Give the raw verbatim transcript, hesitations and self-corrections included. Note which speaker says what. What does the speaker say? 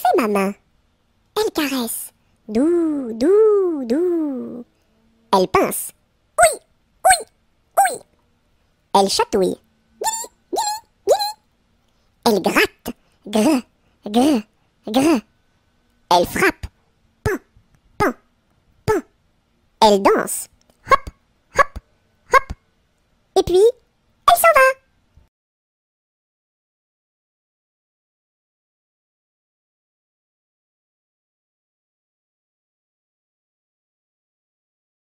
Speaker 1: fait ma main? Elle caresse. Doux, doux, doux. Elle pince. Oui, oui, oui. Elle chatouille. Guili, guili, guili. Elle gratte. Gr, gr, gr. Elle frappe. Pan, pan, pan. Elle danse. Hop, hop, hop. Et puis,